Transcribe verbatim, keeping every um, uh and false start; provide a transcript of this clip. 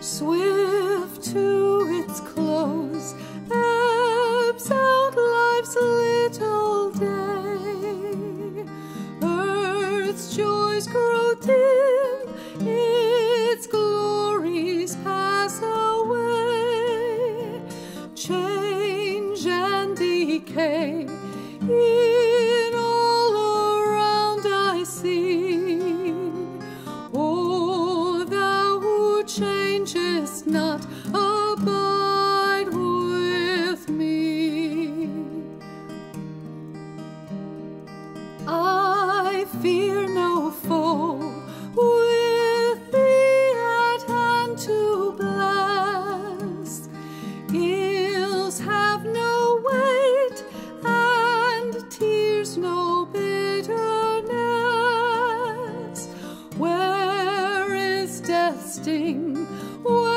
Swift to its close, ebbs out life's little day. Earth's joys grow dim, its glories pass away. Change and decay in all around I see. O thou who changest not, abide with me. I fear no foe, with thee at hand to bless. Ills have no weight, and tears no bitterness. Where is death's sting? Where